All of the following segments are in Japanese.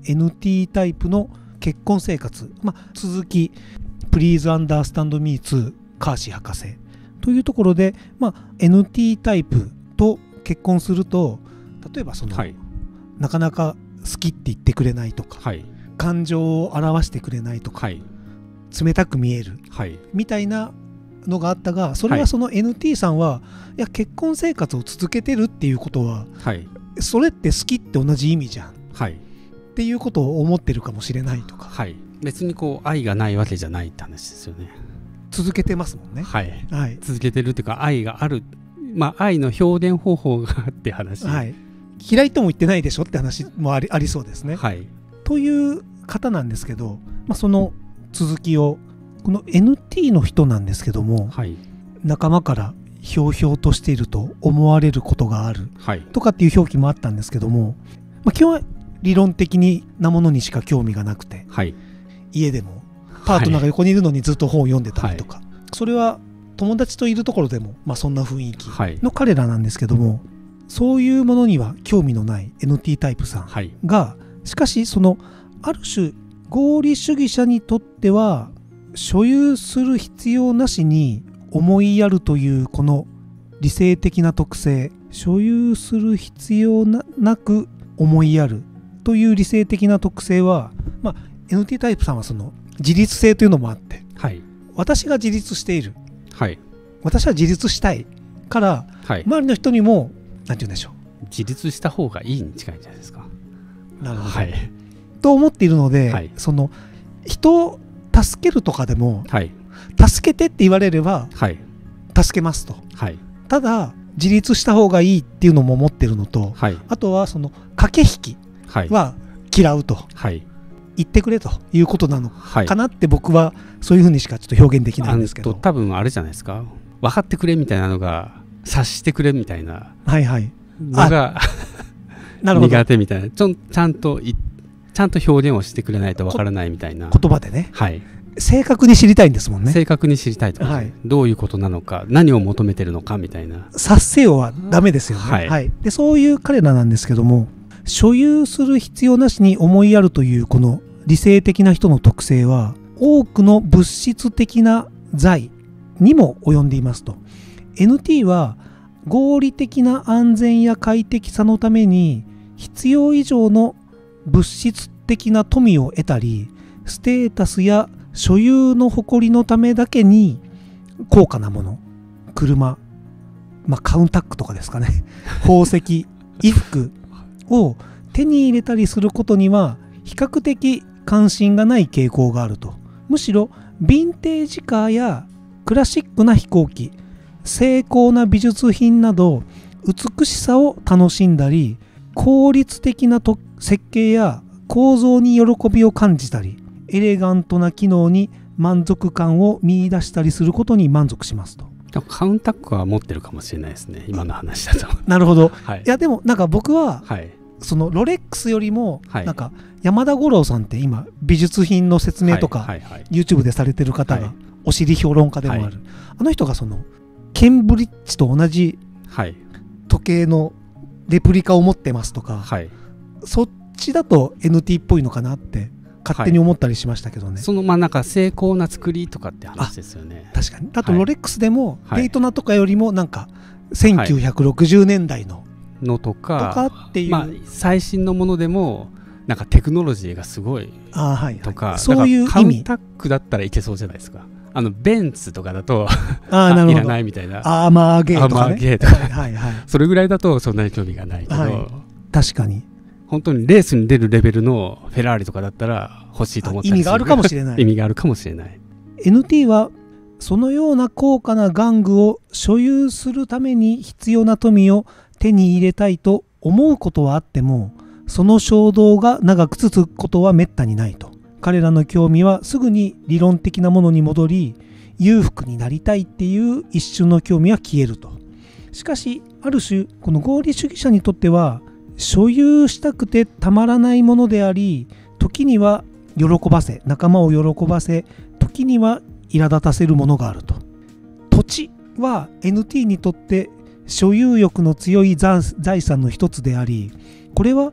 NT タイプの結婚生活、続き Please Understand Me 2カーシー博士というところで、NT タイプと結婚すると、例えばなかなか好きって言ってくれないとか、感情を表してくれないとか、冷たく見える、みたいなのがあったが、それはその NT さんは、いや結婚生活を続けてるっていうことは、それって好きって同じ意味じゃん、っていうことを思ってるかもしれないとか、 別に愛がないわけじゃないって話ですよね。 続けてますもんね。 続けてるっていうか、愛がある、愛の表現方法があって話、 嫌いとも言ってないでしょって話もありそうですね、という方なんですけど、その続きをこの NT の人なんですけども、仲間からひょうひょうとしていると思われることがある、とかっていう表記もあったんですけども、基本は理論的なものにしか興味がなくて、家でもパートナーが横にいるのにずっと本を読んでたりとか、それは友達といるところでも、そんな雰囲気の彼らなんですけども、そういうものには興味のない NT タイプさんが、しかしそのある種合理主義者にとっては所有する必要なしに思いやるというこの理性的な特性、所有する必要なく思いやるという理性的な特性は、NT タイプさんはその自立性というのもあって、私が自立している、私は自立したいから、周りの人にもなんて言うんでしょう、 自立した方がいいに近いんじゃないですか。 なるほど、と思っているので、その人を助けるとかでも、助けてって言われれば、助けますと、ただ自立した方がいいっていうのも思ってるのと、あとはその駆け引きは嫌うと、言ってくれということなのかなって僕はそういうふうにしかちょっと表現できないんですけど、 多分あれじゃないですか、分かってくれみたいなのが察してくれみたいなのが苦手みたいな、ちゃんと表現をしてくれないと分からないみたいな言葉でね、正確に知りたいんですもんね。 正確に知りたいとか、どういうことなのか、何を求めてるのかみたいな、 察せよはダメですよね、でそういう彼らなんですけども、所有する必要なしに思いやるというこの理性的な人の特性は多くの物質的な財にも及んでいますと。 NT は合理的な安全や快適さのために必要以上の物質的な富を得たり、ステータスや所有の誇りのためだけに高価なもの、車、カウンタックとかですかね、宝石、衣服を手に入れたりすることには比較的関心がない傾向があると。むしろヴィンテージカーやクラシックな飛行機、精巧な美術品など美しさを楽しんだり、効率的な設計や構造に喜びを感じたり、エレガントな機能に満足感を見出したりすることに満足しますと。 カウンタックは持ってるかもしれないですね、今の話だと。 なるほど、いやでもなんか僕は、そのロレックスよりもなんか山田五郎さんって今美術品の説明とか YouTube でされてる方がお尻評論家でもある、あの人がそのケンブリッジと同じ時計のレプリカを持ってますとか、そっちだと NT っぽいのかなって勝手に思ったりしましたけどね、 そのなんか精巧な作りとかって話ですよね。 確かに。あとロレックスでもデイトナとかよりもなんか1960年代のとかっていう、 最新のものでもなんかテクノロジーがすごいとか、 そういう意味。 カウンタックだったらいけそうじゃないですか。ベンツとかだといらないみたいな、 アーマーゲーとかね、 それぐらいだとそんなに興味がないけど、 確かに本当にレースに出るレベルのフェラーリとかだったら欲しいと思ったりする。 意味があるかもしれない。 意味があるかもしれない。 NT はそのような高価な玩具を所有するために必要な富を手に入れたいと思うことはあっても、その衝動が長く続くことはめったにないと。彼らの興味はすぐに理論的なものに戻り、裕福になりたいっていう一瞬の興味は消えると。しかしある種この合理主義者にとっては所有したくてたまらないものであり、時には喜ばせ、仲間を喜ばせ、時には苛立たせるものがあると。土地は NT にとって所有欲の強い財産の一つであり、これは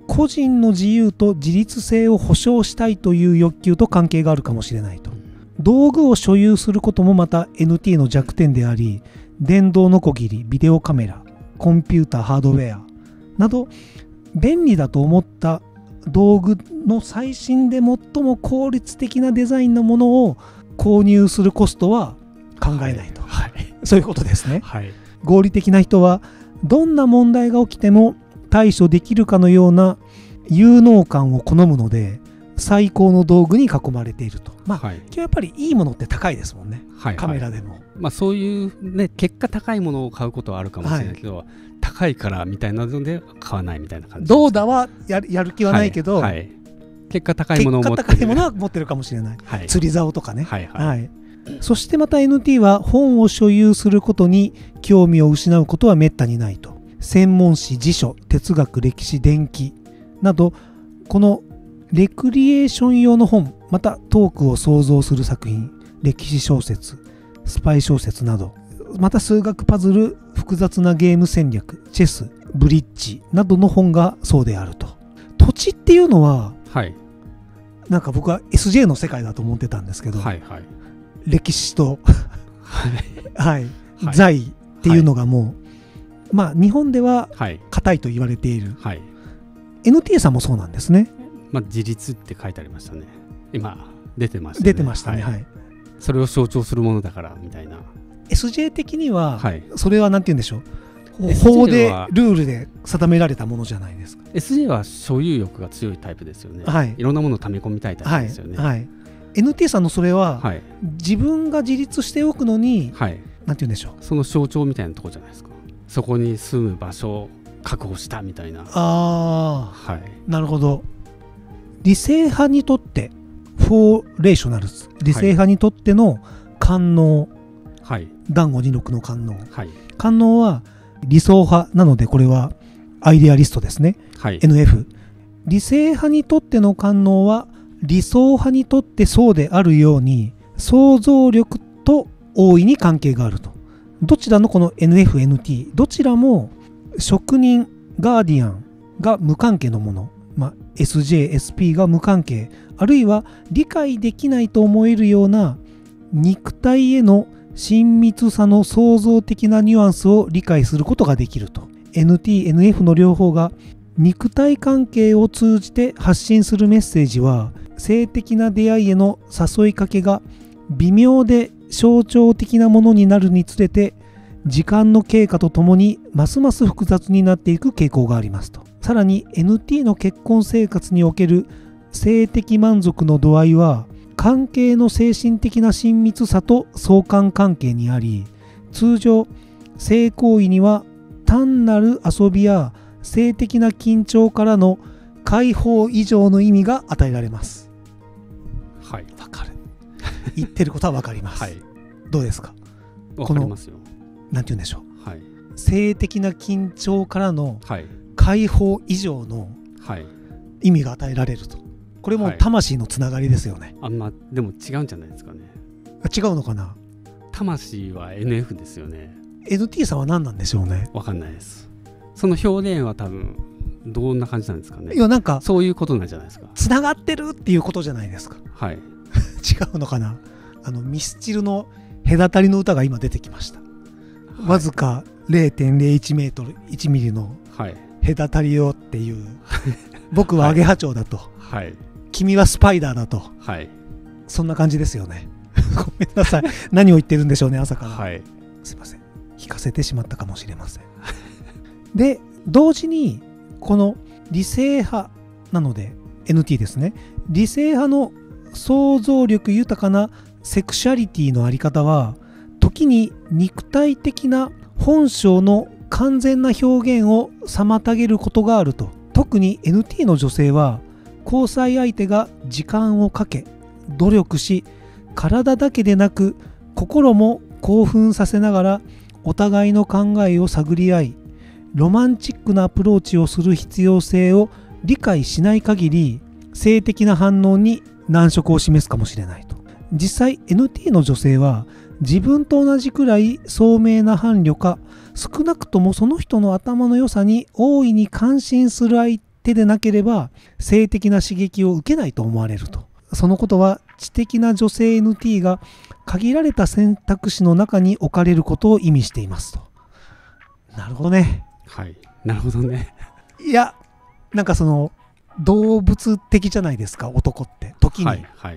個人の自由と自立性を保障したいという欲求と関係があるかもしれないと。道具を所有することもまた NT の弱点であり、電動ノコギリ、ビデオカメラ、コンピューター、ハードウェアなど便利だと思った道具の最新で最も効率的なデザインのものを購入するコストは考えないと、はいはい、そういうことですね、はい、合理的な人はどんな問題が起きても対処できるかのような有能感を好むので最高の道具に囲まれていると。まあ、はい、今日やっぱりいいものって高いですもんね、はいはい、カメラでも、 まあ、そういう、ね、結果高いものを買うことはあるかもしれないけど、はい、高いからみたいなので買わないみたいな感じ。 どうだは やる気はないけど、はいはい、 結果高いものを持ってる、 結果高いものは持ってるかもしれない、はい、釣り竿とかね、はいはいはい、そしてまた NT は本を所有することに興味を失うことはめったにないと。専門誌、辞書、哲学、歴史、伝記などこのレクリエーション用の本、またトークを創造する作品、歴史小説、スパイ小説など、また数学パズル、複雑なゲーム戦略、チェス、ブリッジなどの本がそうであると。土地っていうのは、はい、なんか僕は SJ の世界だと思ってたんですけど、はいはい、歴史と、はいはい、財っていうのがもう、はい、まあ日本では硬いと言われている、はい、NT さんもそうなんですね。 まあ、自立って書いてありましたね。今出てましたね。 出てましたね、はいはい、 それを象徴するものだからみたいな。 SJ 的には、はい、それはなんて言うんでしょう、法でルールで定められたものじゃないですか。 SJ は所有欲が強いタイプですよね、はい、いろんなものを溜め込みたいタイプですよね、はいはい、 NT さんのそれは、はい、自分が自立しておくのに、はい、なんて言うんでしょう、 その象徴みたいなところじゃないですか。そこに住む場所を確保したみたいな。 ああ、はい、なるほど。理性派にとってフォーレーショナルズ、理性派にとっての官能、はい、談語二六の官能、はい、官能は理想派なのでこれはアイデアリストですね、はい、NF。 理性派にとっての官能は理想派にとってそうであるように想像力と大いに関係があると。どちらのこの NF、NT どちらも職人、ガーディアンが無関係のもの、まあ、SJ、SP が無関係、あるいは理解できないと思えるような肉体への親密さの創造的なニュアンスを理解することができると。 NT、NF の両方が肉体関係を通じて発信するメッセージは性的な出会いへの誘いかけが微妙で象徴的なものになるにつれて時間の経過とともにますます複雑になっていく傾向がありますと。さらに NT の結婚生活における性的満足の度合いは関係の精神的な親密さと相関関係にあり、通常性行為には単なる遊びや性的な緊張からの解放以上の意味が与えられます。はい、わかる。言ってることはわかります。はい、どうですか。 わかりますよ。 なんて言うんでしょう。はい、性的な緊張からの解放以上の意味が与えられると。これも魂のつながりですよね。 はい、でも違うんじゃないですかね。 違うのかな。 魂は NF ですよね。 NT さんは何なんでしょうね。 わかんないです。その表現は多分どんな感じなんですかね。 いや、なんかそういうことなんじゃないですか。 つながってるっていうことじゃないですか。はい。違うのかな。ミスチルの隔たりの歌が今出てきました。はい、わずか 0.01 メートル1ミリの隔たりをっていう、僕はアゲハチョウだと、はい、君はスパイダーだと、はい、そんな感じですよね。ごめんなさい。何を言ってるんでしょうね、朝から。はい、すいません。引かせてしまったかもしれません。で、同時にこの理性派なので NT ですね。理性派の想像力豊かなセクシャリティのあり方は時に肉体的な本性の完全な表現を妨げることがあると。特に NT の女性は交際相手が時間をかけ努力し、体だけでなく心も興奮させながらお互いの考えを探り合い、ロマンチックなアプローチをする必要性を理解しない限り性的な反応に難色を示すかもしれないと。実際 NT の女性は自分と同じくらい聡明な伴侶か、少なくともその人の頭の良さに大いに感心する相手でなければ性的な刺激を受けないと思われると。そのことは知的な女性 NT が限られた選択肢の中に置かれることを意味していますと。なるほどね。 はい、なるほどね。 いや、なんかその動物的じゃないですか、男って時に、はいはい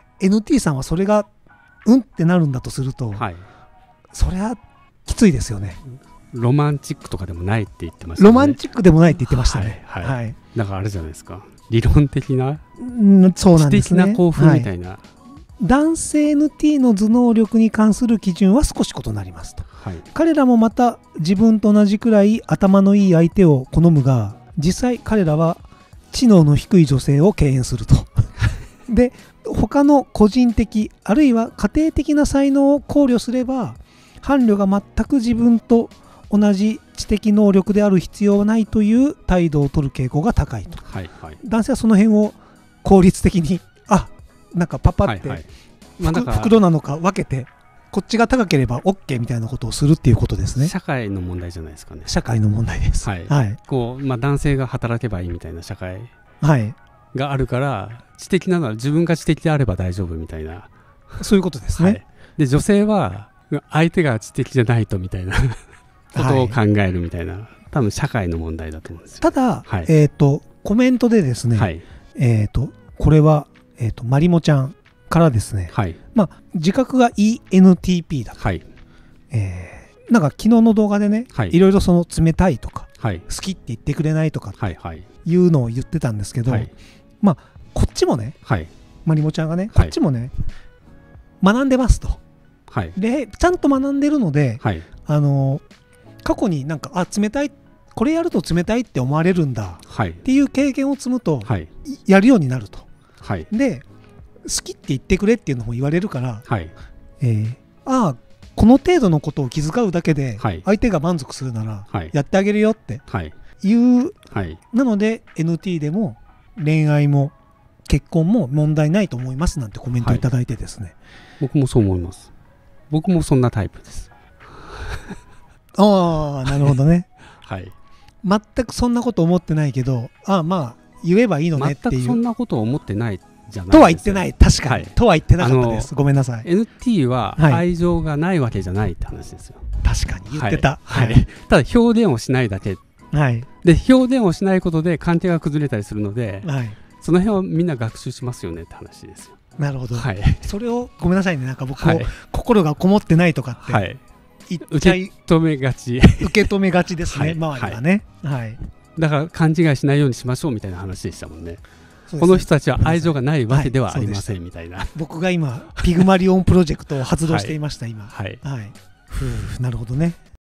、NT さんはそれがうんってなるんだとすると、はい、そりゃきついですよね。 ロマンチックとかでもないって言ってましたね。 ロマンチックでもないって言ってましたね。 はいはいはい、だからあれじゃないですか、理論的な、 そうなんですね、 知的な興奮みたいな、 はい、男性 NT の頭脳力に関する基準は少し異なりますと、はい、彼らもまた自分と同じくらい頭のいい相手を好むが、実際彼らは知能の低い女性を敬遠するとで、他の個人的あるいは家庭的な才能を考慮すれば、伴侶が全く自分と同じ知的能力である必要はないという態度を取る傾向が高いと、はいはい、男性はその辺を効率的になんかパパって、はいはい、袋なのか分けてこっちが高ければ OK みたいなことをするっていうことですね。 社会の問題じゃないですかね。 社会の問題です、 はいはい、こう男性が働けばいいみたいな社会があるから、知的なのは自分が知的であれば大丈夫みたいな、 そういうことですね、はい、 で女性は相手が知的じゃないとみたいなことを考えるみたいな、はい、多分社会の問題だと思うんですよ。 ただ、はい、コメントでですね、はい、これは、まりもちゃんからですね、はい、自覚が ENTP だと、はい、なんか昨日の動画でね、はい、いろいろその冷たいとか、はい、好きって言ってくれないとかっていうのを言ってたんですけど、はい、こっちもね、はい、まりもちゃんがね、こっちもね、学んでますと、はい、でちゃんと学んでるので、はい、過去になんか冷たい、これやると冷たいって思われるんだっていう経験を積むと、はい、やるようになると、はい、で好きって言ってくれっていうのも言われるから、はい、この程度のことを気遣うだけで相手が満足するならやってあげるよっていう、はい、なので NT でも恋愛も結婚も問題ないと思いますなんてコメントいただいてですね、はい、 僕もそう思います。僕もそんなタイプです。 ああ、なるほどね、 はい、 全くそんなこと思ってないけど、言えばいいのねっていう。 全くそんなことを思ってないじゃないですとは言ってない、確かに、はい、とは言ってなかったです。ごめんなさい。 NT は愛情がないわけじゃないって話ですよ、 はい、確かに言ってた、 はいはい、ただ表現をしないだけ、はい、で表現をしないことで関係が崩れたりするので、はい、その辺はみんな学習しますよねって話ですよ。 なるほど、はい、それをごめんなさいね、なんか僕も、はい、心がこもってないとかって、はい、 受け止めがち受け止めがちですね、周りはね、はい、 だから勘違いしないようにしましょうみたいな話でしたもんね。この人たちは愛情がないわけではありませんみたいな、 僕が今ピグマリオンプロジェクトを発動していました、今、はい、はい、なるほどね。